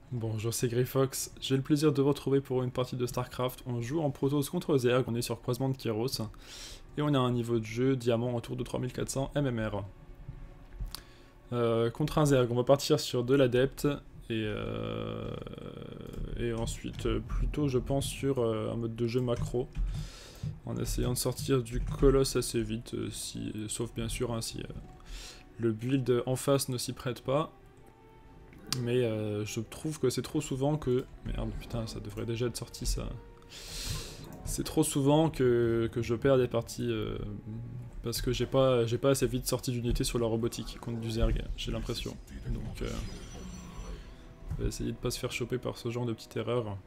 Bonjour, c'est Greyfox. J'ai le plaisir de vous retrouver pour une partie de StarCraft. On joue en Protoss contre Zerg, on est sur croisement de Kairos. Et on a un niveau de jeu diamant autour de 3400 MMR. Contre un Zerg, on va partir sur de l'adepte. Et ensuite, plutôt je pense sur un mode de jeu macro. En essayant de sortir du colosse assez vite, sauf bien sûr hein, si le build en face ne s'y prête pas. Mais je trouve que c'est trop souvent que... Merde, putain, ça devrait déjà être sorti, ça. C'est trop souvent que je perds des parties parce que j'ai pas assez vite sorti d'unité sur la robotique contre du Zerg, j'ai l'impression. Donc, on va essayer de pas se faire choper par ce genre de petite erreur.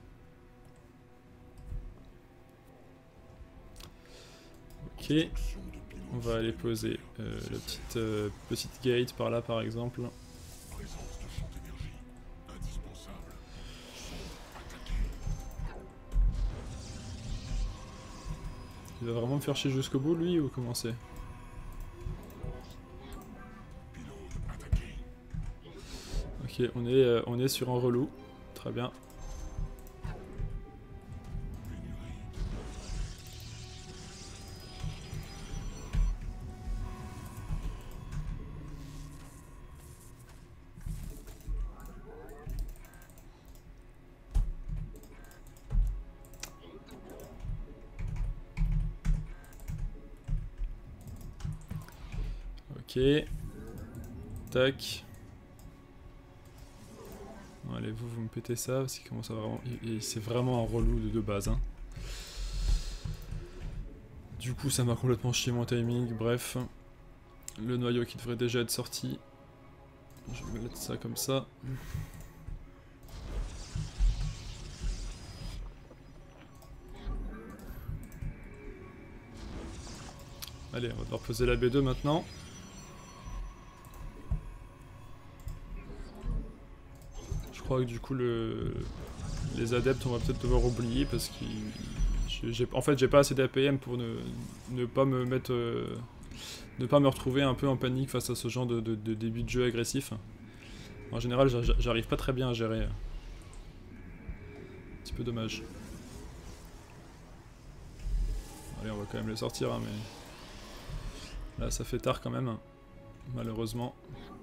Ok, on va aller poser la petite gate par là, par exemple. Il va vraiment me faire chier jusqu'au bout, lui, ou comment c'est? Ok, on est sur un relou. Très bien. Ok. Tac. Bon, allez, vous me pétez ça, parce qu'il commence à vraiment... C'est vraiment un relou de base. Hein. Du coup, ça m'a complètement chié mon timing, bref. Le noyau qui devrait déjà être sorti. Je vais mettre ça comme ça. Allez, on va devoir poser la B2 maintenant. Je crois que du coup, les adeptes, on va peut-être devoir oublier parce que... En fait, j'ai pas assez d'APM pour ne pas me mettre... ne pas me retrouver un peu en panique face à ce genre de début de jeu agressif. En général, j'arrive pas très bien à gérer. Un petit peu dommage. Allez, on va quand même les sortir, hein, mais... Là, ça fait tard quand même, malheureusement.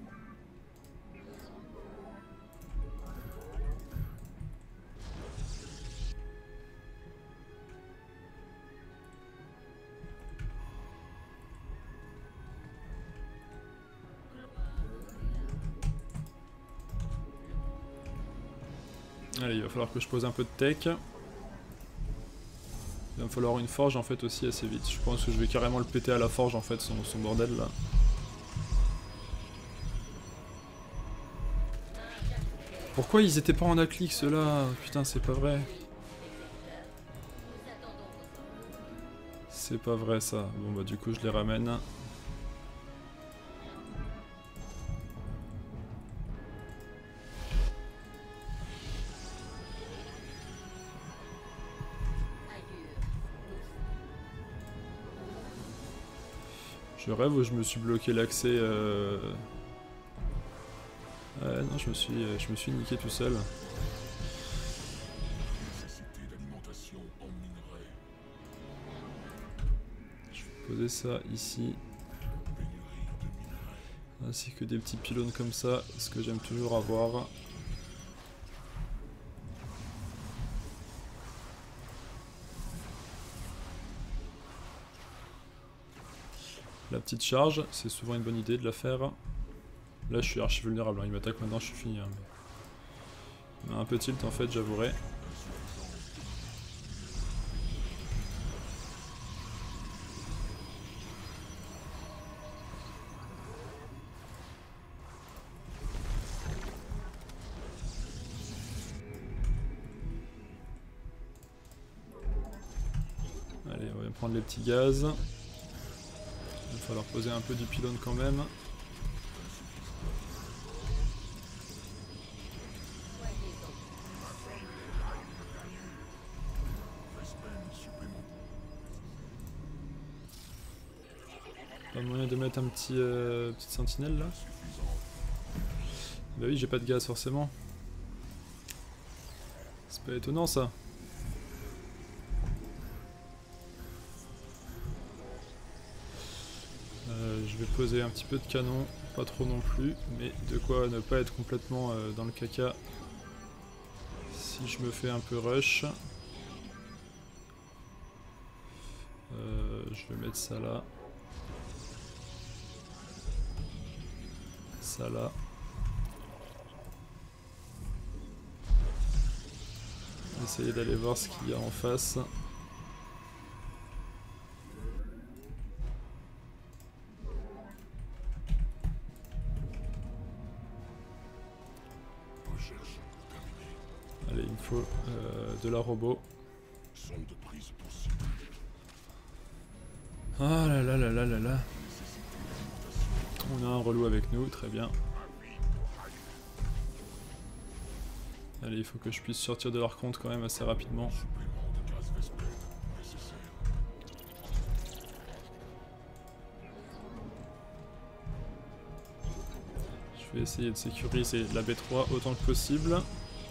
Allez, il va falloir que je pose un peu de tech. Il va me falloir une forge en fait aussi assez vite. Je pense que je vais carrément le péter à la forge en fait, son bordel là. Pourquoi ils étaient pas en acclic ceux-là? Putain, c'est pas vrai. C'est pas vrai ça. Bon bah du coup je les ramène. Je rêve où je me suis bloqué l'accès. Non, je me suis niqué tout seul. Je vais poser ça ici. Ainsi que des petits pylônes comme ça, ce que j'aime toujours avoir. La petite charge, c'est souvent une bonne idée de la faire. Là je suis archi vulnérable, hein. Il m'attaque maintenant, je suis fini. Hein. Il m'a un peu tilt en fait, j'avouerai. Allez, on va prendre les petits gaz. Il va falloir poser un peu du pylône quand même. Pas moyen de mettre un petite sentinelle là? Bah oui, j'ai pas de gaz forcément. C'est pas étonnant ça. Je vais poser un petit peu de canon, pas trop non plus, mais de quoi ne pas être complètement dans le caca si je me fais un peu rush. Je vais mettre ça là. Ça là. Essayer d'aller voir ce qu'il y a en face. Allez, il me faut de la robot. Ah là là là là là là. On a un relou avec nous, très bien. Allez, il faut que je puisse sortir de leur compte quand même assez rapidement. Je vais essayer de sécuriser la B3 autant que possible.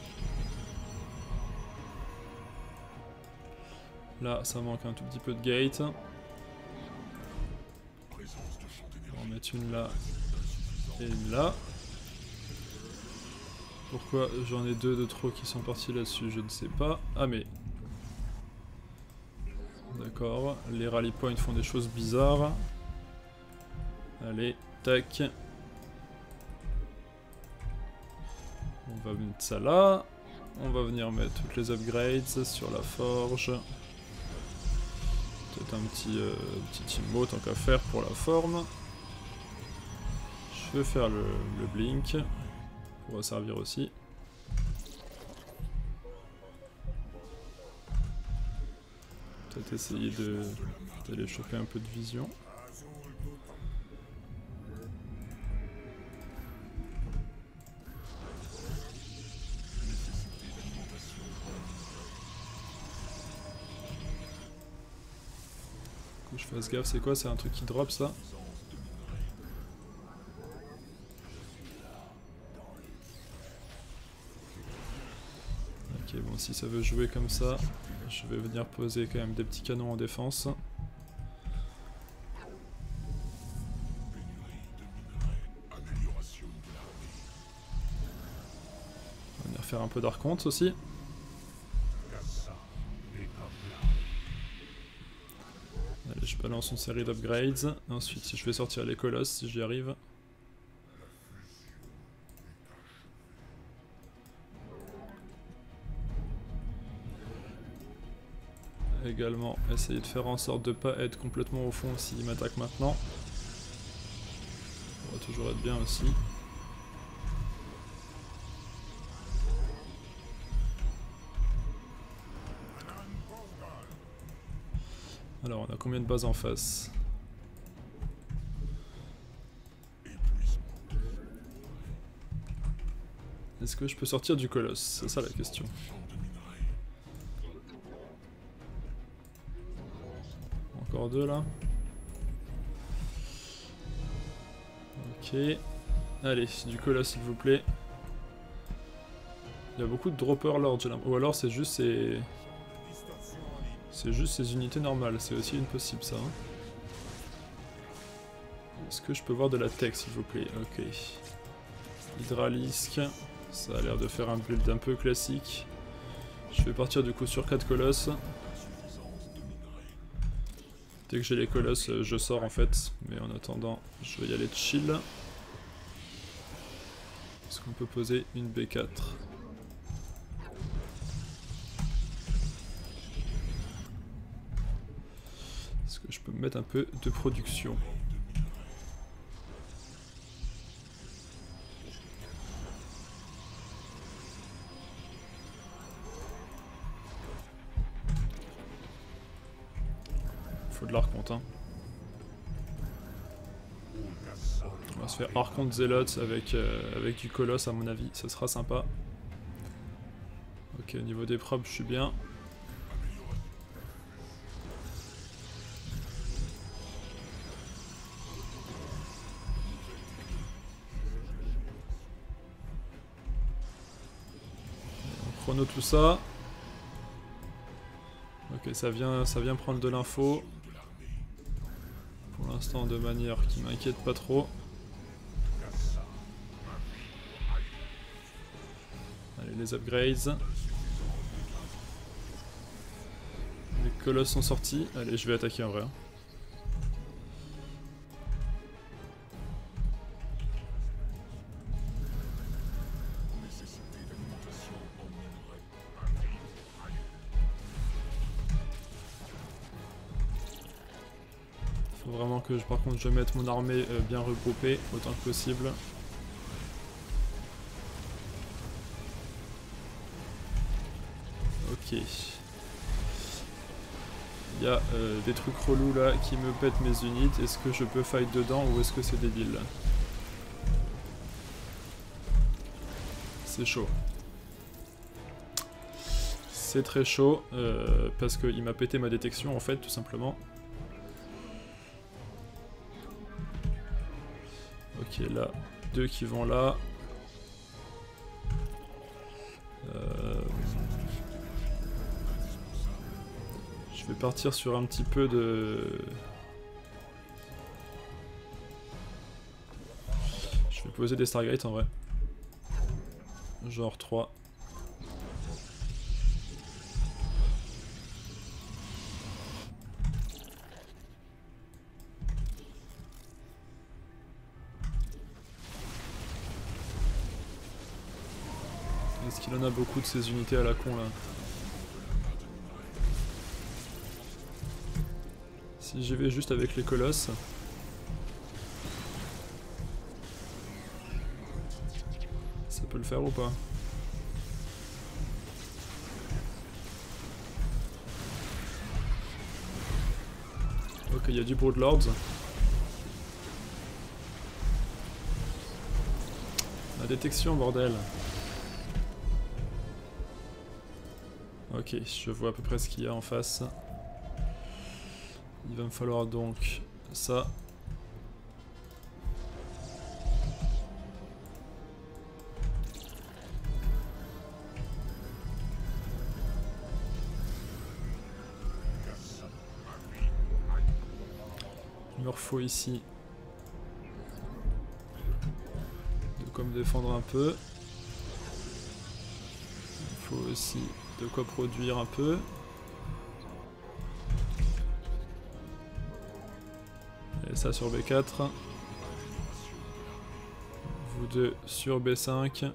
Là, ça manque un tout petit peu de gate. On va en mettre une là et une là. Pourquoi j'en ai deux de trop qui sont partis là-dessus, je ne sais pas. Ah mais... D'accord, les rally points font des choses bizarres. Allez, tac. On va mettre ça là. On va venir mettre toutes les upgrades sur la forge. Peut-être un petit immo tant qu'à faire pour la forme. Je vais faire le blink. Pourra servir aussi. Peut-être essayer d'aller choper un peu de vision. Faut que je fasse gaffe, c'est quoi? C'est un truc qui drop ça? Ok, bon, si ça veut jouer comme ça, je vais venir poser quand même des petits canons en défense. On va venir faire un peu d'archonte aussi. Allez, je balance une série d'upgrades. Ensuite, si je vais sortir les colosses, si j'y arrive. Également, essayer de faire en sorte de ne pas être complètement au fond s'il m'attaque maintenant. Ça va toujours être bien aussi. Alors, on a combien de bases en face? Est-ce que je peux sortir du colosse? C'est ça la question. Encore deux là. Ok. Allez, du colosse s'il vous plaît. Il y a beaucoup de dropper lord, ou alors c'est juste ces... C'est juste ces unités normales, c'est aussi une possible ça. Hein. Est-ce que je peux voir de la tech s'il vous plaît? Ok. Hydralisque, ça a l'air de faire un build un peu classique. Je vais partir du coup sur 4 colosses. Dès que j'ai les colosses, je sors en fait. Mais en attendant, je vais y aller chill. Est-ce qu'on peut poser une B4? Est-ce que je peux me mettre un peu de production? Faut de l'archonte, hein. On va se faire archonte zélote avec du colosse à mon avis, ça sera sympa. Ok, au niveau des probes, je suis bien. On chrono tout ça. Ok, ça vient prendre de l'info. Pour l'instant de manière qui m'inquiète pas trop. Allez, les upgrades. Les colosses sont sortis. Allez, je vais attaquer en vrai. Faut vraiment que par contre je mette mon armée bien regroupée autant que possible. Ok. Il y a des trucs relous là qui me pètent mes unités. Est-ce que je peux fight dedans ou est-ce que c'est débile? C'est chaud. C'est très chaud parce qu'il m'a pété ma détection en fait tout simplement. Ok, là, 2 qui vont là. Je vais partir sur un petit peu de... Je vais poser des Stargates en vrai. Genre 3. Est-ce qu'il en a beaucoup de ces unités à la con là? Si j'y vais juste avec les colosses. Ça peut le faire ou pas? Ok, il y a du Broodlords. La détection, bordel. Ok, je vois à peu près ce qu'il y a en face. Il va me falloir donc ça. Il me faut ici de quoi me défendre un peu. Il faut aussi de quoi produire un peu. Et ça sur B4. Vous deux sur B5.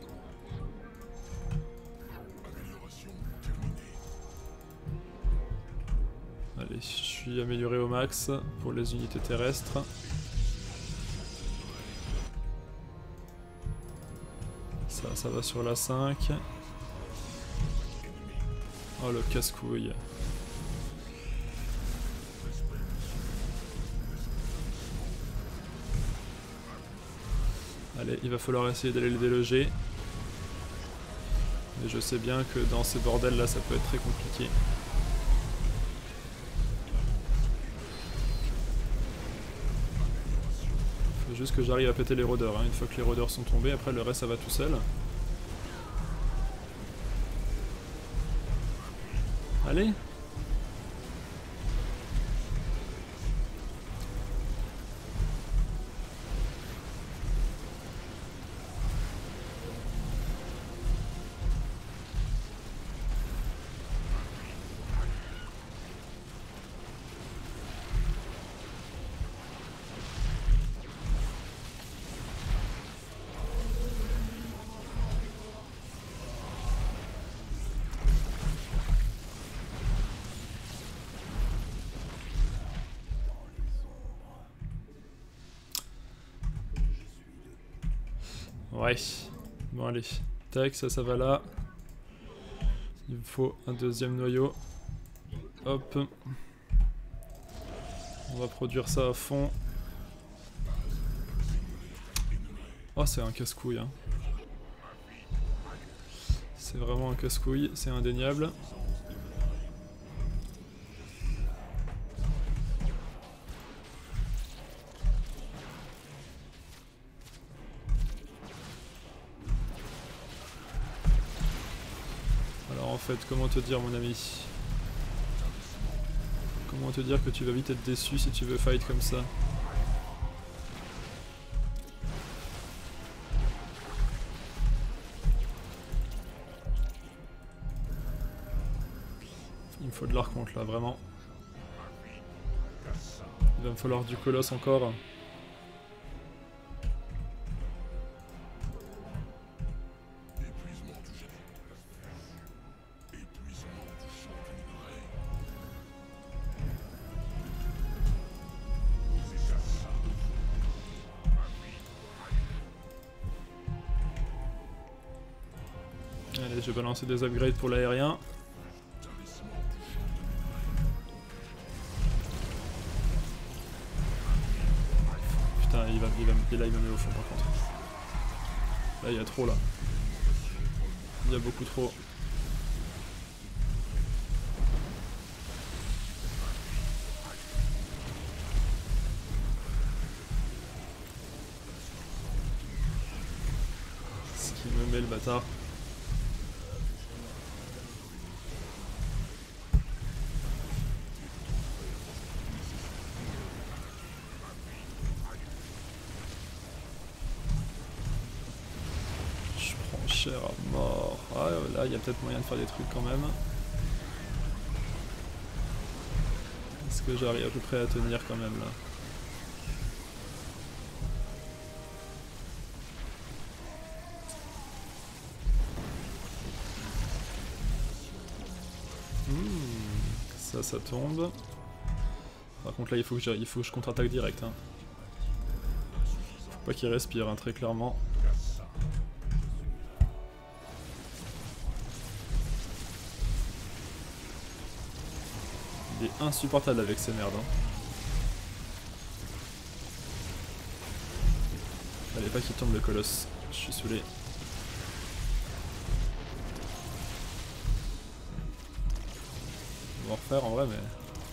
Allez, je suis amélioré au max pour les unités terrestres. Ça va sur la 5. Oh le casse-couille. Allez, il va falloir essayer d'aller le déloger. Mais je sais bien que dans ces bordels là ça peut être très compliqué. Faut juste que j'arrive à péter les rôdeurs, hein. Une fois que les rôdeurs sont tombés, après le reste ça va tout seul. Allez! Ouais, bon allez, tac, ça va là. Il me faut un deuxième noyau. Hop. On va produire ça à fond. Oh, c'est un casse-couille, hein. C'est vraiment un casse-couille, c'est indéniable. Alors en fait, comment te dire mon ami? Comment te dire que tu vas vite être déçu si tu veux fight comme ça. Il me faut de l'archonte là, vraiment. Il va me falloir du colosse encore. Allez, je vais balancer des upgrades pour l'aérien. Putain, il va me met au fond par contre. Là, il y a trop là. Il y a beaucoup trop. Ce qui me met le bâtard. Cher à mort. Ah là, il y a peut-être moyen de faire des trucs quand même. Est-ce que j'arrive à peu près à tenir quand même là? Ça tombe. Par contre là, il faut que je contre-attaque direct. Hein. Faut pas qu'il respire, hein, très clairement. Il est insupportable avec ces merdes. Hein. Fallait pas qu'il tombe le colosse. Je suis saoulé. On va en refaire en vrai, mais...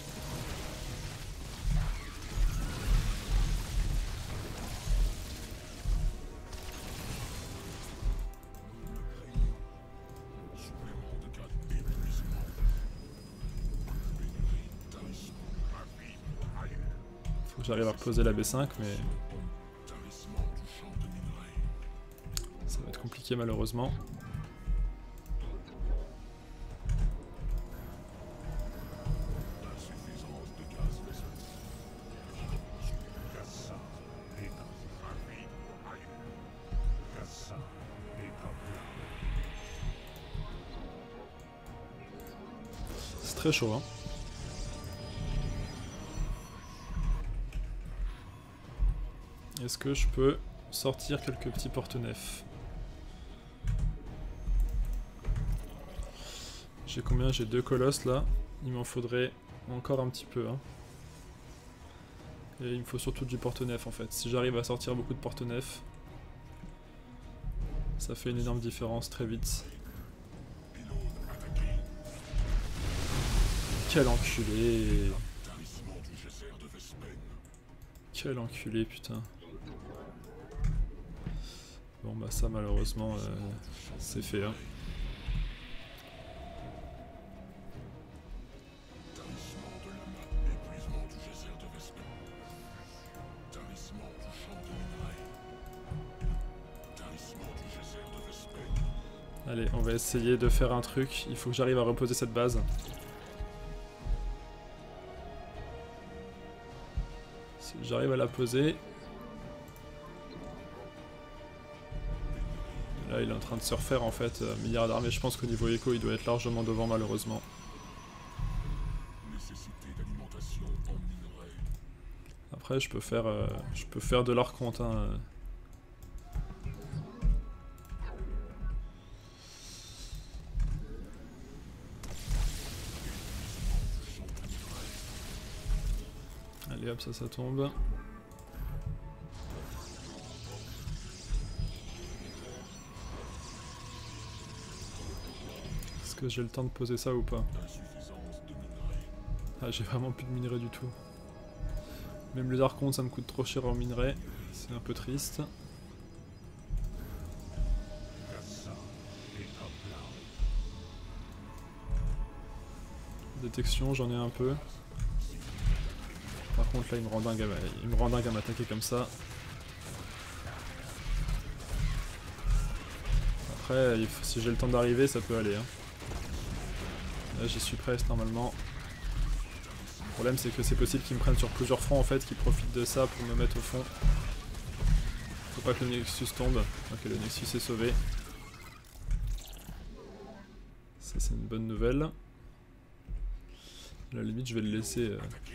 J'arrive à reposer la B5, mais ça va être compliqué malheureusement. C'est très chaud, hein. Est-ce que je peux sortir quelques petits porte-nefs? J'ai combien? J'ai 2 colosses là. Il m'en faudrait encore un petit peu. Hein. Et il me faut surtout du porte-nef en fait. Si j'arrive à sortir beaucoup de porte-nefs, ça fait une énorme différence très vite. Quel enculé! Quel enculé, putain. Bon bah ça malheureusement c'est fait. Hein. Allez, on va essayer de faire un truc. Il faut que j'arrive à reposer cette base. Si j'arrive à la poser... Là, il est en train de se refaire en fait, milliard d'armées. Je pense qu'au niveau écho, il doit être largement devant malheureusement. Après, je peux faire de l'archonte. Hein. Allez hop, ça tombe. Est-ce que j'ai le temps de poser ça ou pas? Ah, j'ai vraiment plus de minerais du tout. Même les archontes, ça me coûte trop cher en minerais. C'est un peu triste. Détection, j'en ai un peu. Par contre là il me rend dingue à m'attaquer comme ça. Après si j'ai le temps d'arriver ça peut aller hein. Là j'y suis presque normalement. Le problème c'est que c'est possible qu'ils me prennent sur plusieurs fronts en fait, qu'ils profitent de ça pour me mettre au fond. Faut pas que le Nexus tombe. Ok, le Nexus est sauvé. Ça c'est une bonne nouvelle. À la limite je vais le laisser...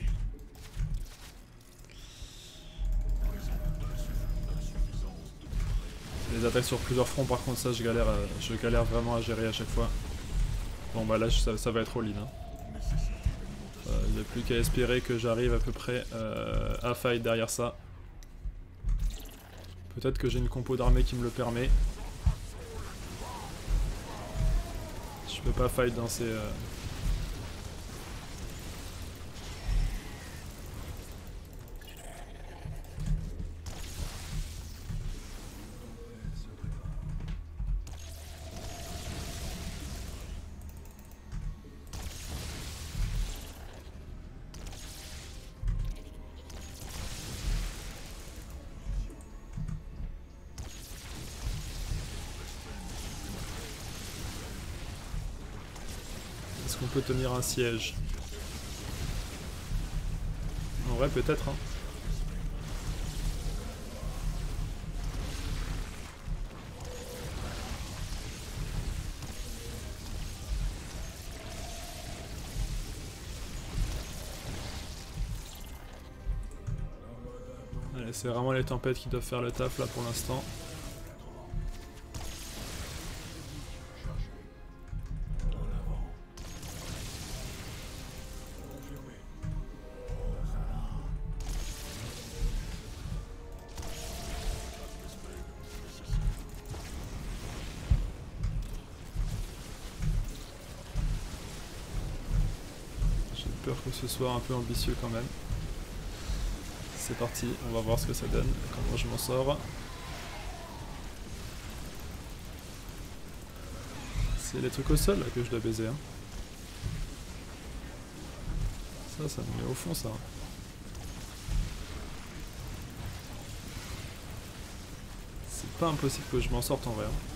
Les attaques sur plusieurs fronts par contre ça je galère vraiment à gérer à chaque fois. Bon bah là ça va être all in. Il n'y a plus qu'à espérer que j'arrive à peu près à fight derrière ça. Peut-être que j'ai une compo d'armée qui me le permet. Je peux pas fight dans ces... Est-ce qu'on peut tenir un siège? En vrai peut-être hein. Allez, c'est vraiment les tempêtes qui doivent faire le taf là pour l'instant. J'ai peur que ce soit un peu ambitieux quand même. C'est parti, on va voir ce que ça donne, comment je m'en sors. C'est les trucs au sol là que je dois baiser. Hein. Ça me met au fond ça. C'est pas impossible que je m'en sorte en vrai. Hein.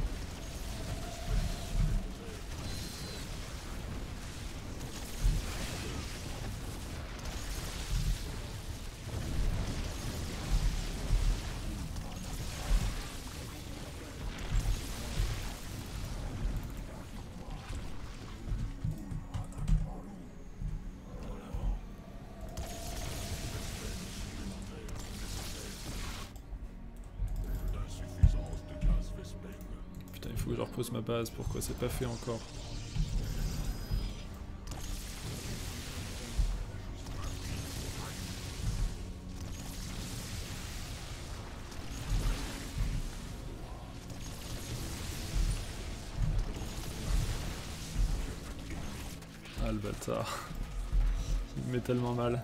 Faut que je repose ma base, pourquoi c'est pas fait encore? Ah le bâtard, il me met tellement mal.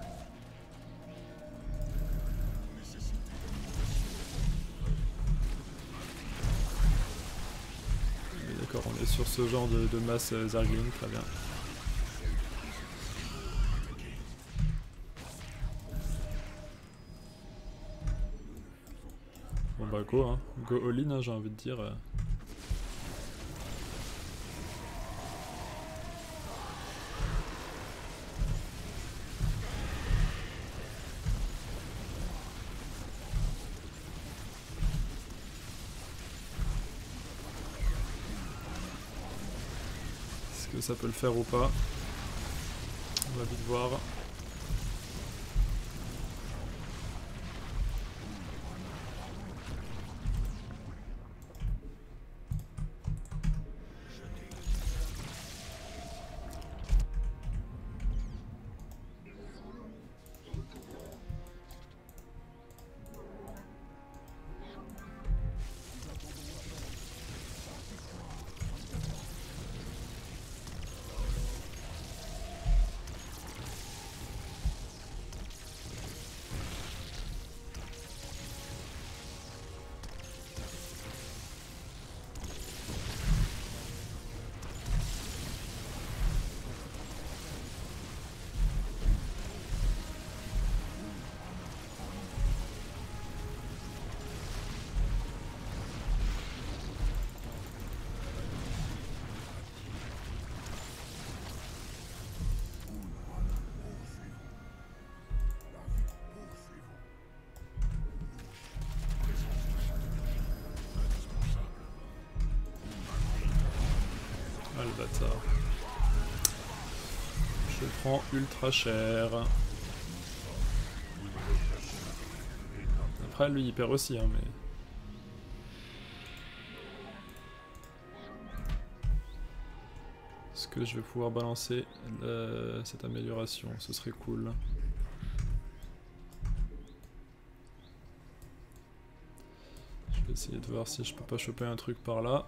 D'accord, on est sur ce genre de masse Zergling, très bien. Bon bah go, hein. Go all-in, hein, j'ai envie de dire. Est-ce que ça peut le faire ou pas? On va vite voir. Ah le bâtard. Je prends ultra cher. Après lui il perd aussi hein, mais... Est-ce que je vais pouvoir balancer cette amélioration? Ce serait cool. Je vais essayer de voir si je peux pas choper un truc par là.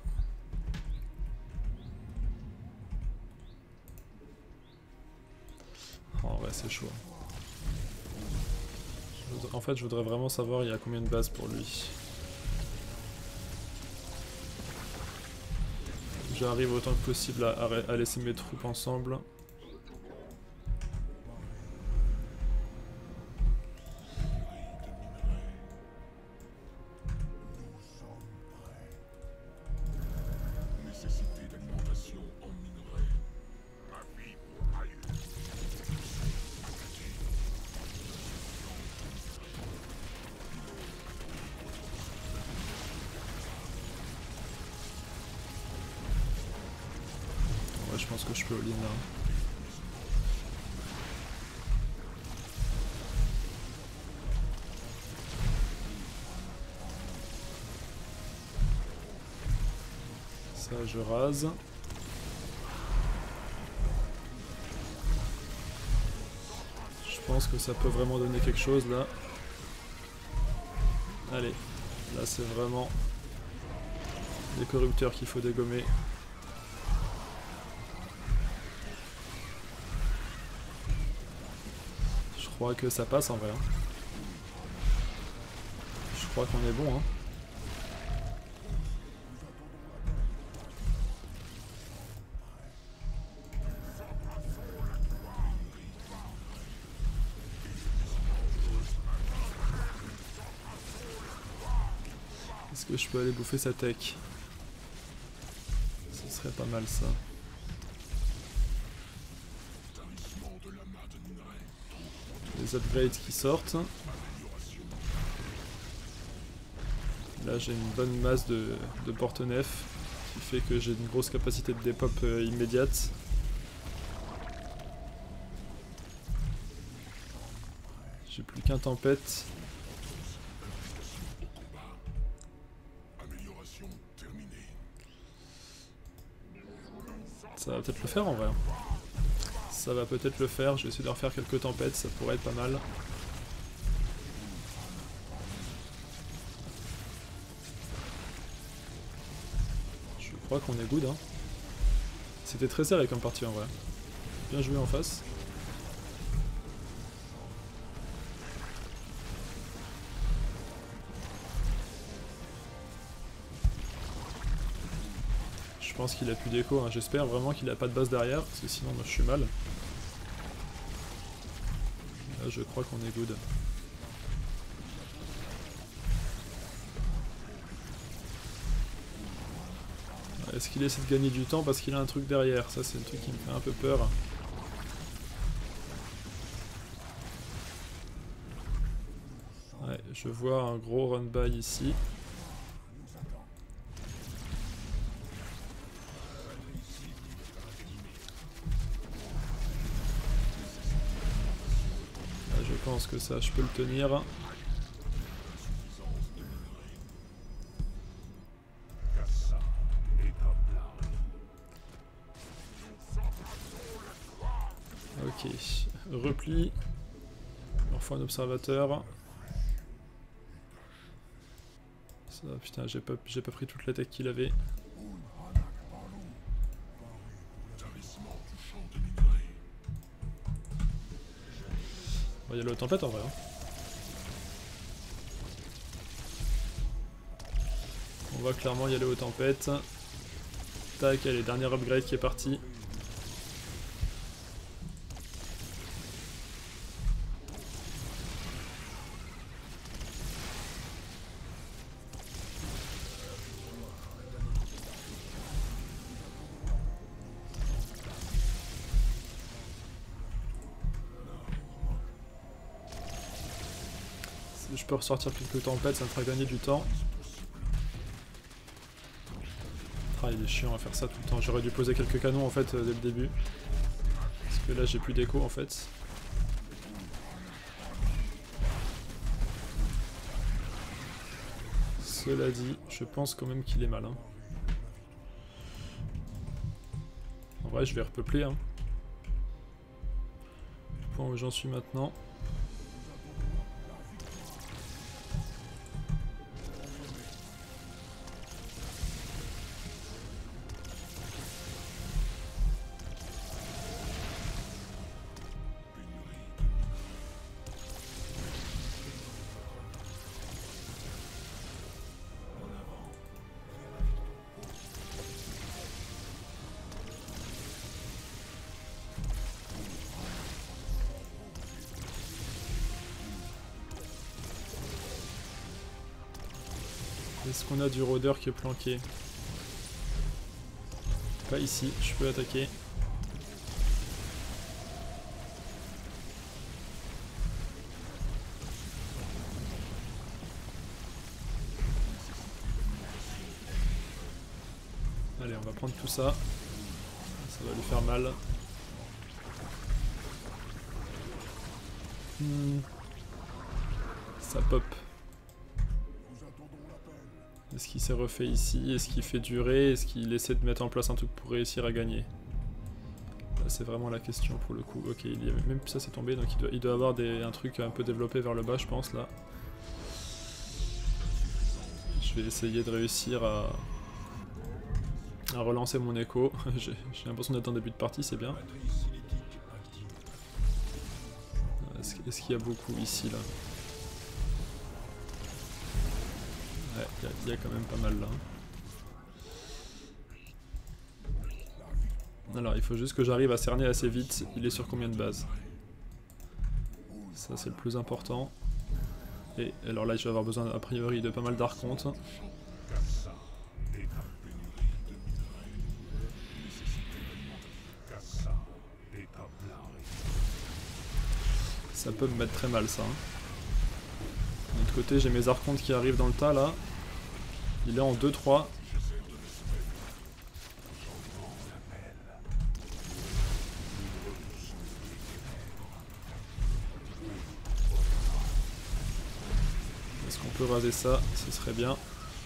En vrai c'est chaud. En fait je voudrais vraiment savoir il y a combien de bases pour lui. J'arrive autant que possible à laisser mes troupes ensemble. Je pense que je peux all-in là. Ça je rase. Je pense que ça peut vraiment donner quelque chose là. Allez, là c'est vraiment des corrupteurs qu'il faut dégommer. Je crois que ça passe en vrai. Je crois qu'on est bon. Hein. Est-ce que je peux aller bouffer sa tech? Ce serait pas mal ça. Les upgrades qui sortent. Là j'ai une bonne masse de porte-nef qui fait que j'ai une grosse capacité de dépop immédiate. J'ai plus qu'un tempête. Ça va peut-être le faire en vrai. Ça va peut-être le faire, je vais essayer de refaire quelques tempêtes, ça pourrait être pas mal. Je crois qu'on est good hein. C'était très serré comme partie en vrai. Bien joué en face. Je pense qu'il a plus d'écho, hein. J'espère vraiment qu'il a pas de base derrière, parce que sinon moi je suis mal. Là je crois qu'on est good. Est-ce qu'il essaie de gagner du temps parce qu'il a un truc derrière? Ça c'est le truc qui me fait un peu peur. Ouais, je vois un gros run-by ici. Je pense que ça, je peux le tenir. Ok, repli. On refait un observateur. Ça, putain, j'ai pas pris toute la tech qu'il avait. Il y a le tempête en vrai. Hein. On va clairement y aller aux tempêtes. Tac, allez, dernier upgrade qui est parti. Si je peux ressortir quelques tempêtes, ça me fera gagner du temps. Ah, il il est chiant à faire ça tout le temps. J'aurais dû poser quelques canons en fait dès le début. Parce que là j'ai plus d'écho en fait. Cela dit, je pense quand même qu'il est malin. En vrai je vais repeupler hein. Le point où j'en suis maintenant. Est-ce qu'on a du rôdeur qui est planqué? Pas ici, je peux attaquer. Allez, on va prendre tout ça. Ça va lui faire mal. Ça pop. Est-ce qu'il s'est refait ici? Est-ce qu'il fait durer? Est-ce qu'il essaie de mettre en place un truc pour réussir à gagner? Là c'est vraiment la question pour le coup. Ok, même ça c'est tombé, donc il doit avoir un truc un peu développé vers le bas je pense là. Je vais essayer de réussir à relancer mon écho. J'ai l'impression d'être en début de partie, c'est bien. Est-ce qu'il y a beaucoup ici là? Ouais, il y a quand même pas mal là. Alors, il faut juste que j'arrive à cerner assez vite. Il est sur combien de bases? Ça, c'est le plus important. Et alors là, je vais avoir besoin, a priori, de pas mal d'archontes. Ça peut me mettre très mal, ça. De l'autre côté, j'ai mes archontes qui arrivent dans le tas, là. Il est en 2-3. Est-ce qu'on peut raser ça? Ce serait bien.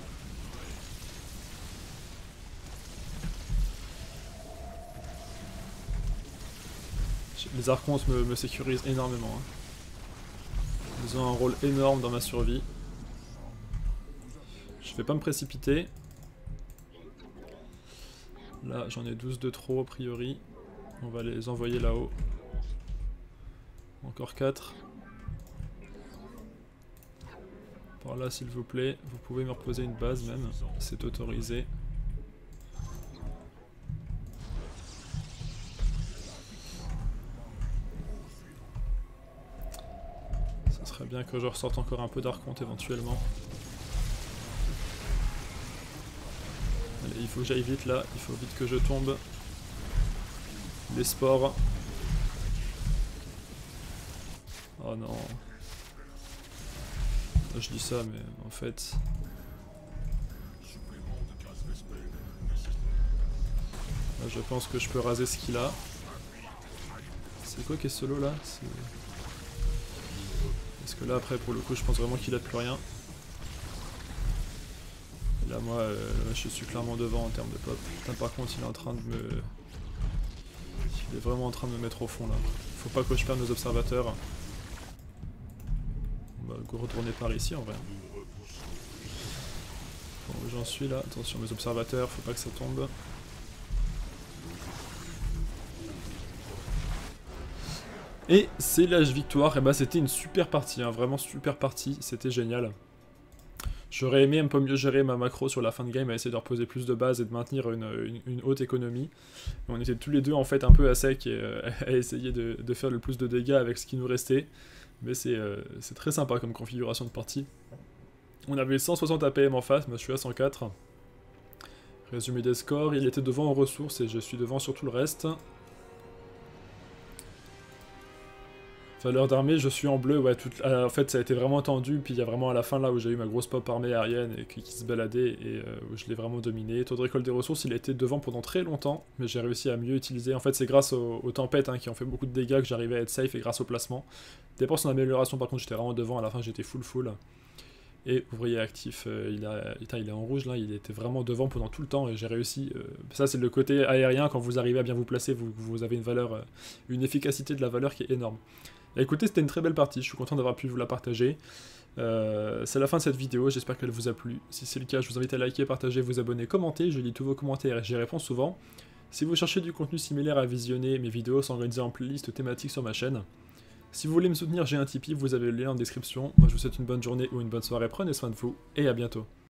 Les archontes me sécurisent énormément. Hein. Ils ont un rôle énorme dans ma survie. Je vais pas me précipiter. Là, j'en ai 12 de trop a priori. On va les envoyer là-haut. Encore 4. Par là, s'il vous plaît. Vous pouvez me reposer une base même. C'est autorisé. Ça serait bien que je ressorte encore un peu d'archonte éventuellement. Allez, il faut que j'aille vite là. Il faut vite que je tombe. Les spores. Oh non. Je dis ça, mais en fait... Là, je pense que je peux raser ce qu'il a. C'est quoi qui est solo là? Parce que là, après, pour le coup, je pense vraiment qu'il a plus rien. Et là, moi, je suis clairement devant en termes de pop. Putain, par contre, il est en train de me... Il est vraiment en train de me mettre au fond là. Faut pas que je perde nos observateurs. On va retourner par ici en vrai. Bon, j'en suis là. Attention, mes observateurs, faut pas que ça tombe. Et c'est l'âge victoire. Et bah, c'était une super partie, hein, vraiment super partie. C'était génial. J'aurais aimé un peu mieux gérer ma macro sur la fin de game, à essayer de reposer plus de bases et de maintenir une haute économie. On était tous les deux en fait un peu à sec et à essayer de faire le plus de dégâts avec ce qui nous restait. Mais c'est très sympa comme configuration de partie. On avait 160 APM en face, moi je suis à 104. Résumé des scores, il était devant en ressources et je suis devant sur tout le reste. Valeur d'armée, je suis en bleu, ouais, en fait ça a été vraiment tendu, puis il y a vraiment à la fin là où j'ai eu ma grosse pop armée aérienne et qui se baladait et où je l'ai vraiment dominé. Taux de récolte des ressources, il a été devant pendant très longtemps, mais j'ai réussi à mieux utiliser. En fait c'est grâce aux tempêtes qui ont fait beaucoup de dégâts que j'arrivais à être safe et grâce au placement. Dépend son amélioration par contre j'étais vraiment devant, à la fin j'étais full. Et ouvrier actif, il est en rouge là, il était vraiment devant pendant tout le temps et j'ai réussi. Ça c'est le côté aérien, quand vous arrivez à bien vous placer, vous avez une valeur, une efficacité de la valeur qui est énorme. Et écoutez, c'était une très belle partie, je suis content d'avoir pu vous la partager. C'est la fin de cette vidéo, j'espère qu'elle vous a plu. Si c'est le cas, je vous invite à liker, partager, vous abonner, commenter, je lis tous vos commentaires et j'y réponds souvent. Si vous cherchez du contenu similaire à visionner, mes vidéos sont organisées en playlist thématiques sur ma chaîne. Si vous voulez me soutenir, j'ai un Tipeee, vous avez le lien en description. Moi je vous souhaite une bonne journée ou une bonne soirée, prenez soin de vous et à bientôt.